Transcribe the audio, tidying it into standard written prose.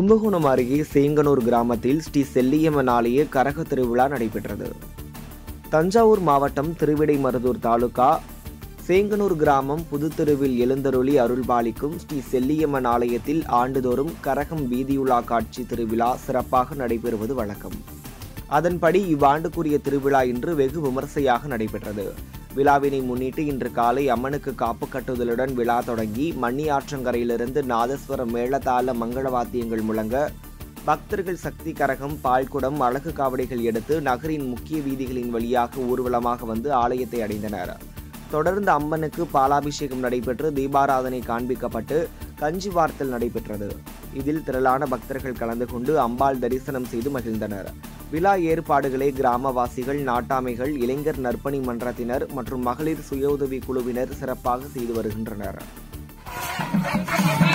கும்பகோணம் அருகே சேங்கனூர் கிராமத்தில் ஸ்ரீ செல்லியம்மன் ஆலய கரக திருவிழா நடைபெற்றது. தஞ்சாவூர் மாவட்டம் திருவிடைமருதூர் தாலுகா சேங்கனூர் கிராமம் புதுத்தெருவில் எழுந்தருளி அருள்பாலிக்கும் ஸ்ரீ செல்லியம்மன் ஆலயத்தில் ஆண்டுதோறும் கரகம் வீதியுலா காட்சி திருவிழா சிறப்பாக நடைபெறுவது வழக்கம். அதன்படி இவ்வாண்டுக்குரிய திருவிழா இன்று வெகு விமர்சையாக நடைபெற்றது. விழாவினை முன்னிட்டு இன்று காலை அம்மனுக்கு காப்பு கட்டுதலுடன் விழா தொடங்கி மண்ணி ஆற்றங்கரையிலிருந்து நாதஸ்வரம் மேளதாள மங்களவாத்தியங்கள் முழங்க பக்தர்கள் சக்தி கரகம் பால்குடம் அழகு காவடிகள் எடுத்து நகரின் முக்கிய வீதிகளின் வழியாக ஊர்வலமாக வந்து ஆலயத்தை அடைந்தனர். தொடர்ந்து அம்மனுக்கு பாலாபிஷேகம் நடைபெற்று தீபாராதனை காண்பிக்கப்பட்டு கஞ்சி வார்த்தல் நடைபெற்றது. இதில் திரளான பக்தர்கள் கலந்து கொண்டு அம்பாள் தரிசனம் செய்து மகிழ்ந்தனர். விழா ஏற்பாடுகளை கிராமவாசிகள், நாட்டாமைகள், இளைஞர் நற்பணி மன்றத்தினர் மற்றும் மகளிர் சுய உதவி குழுவினர் சிறப்பாக செய்து வருகின்றனர்.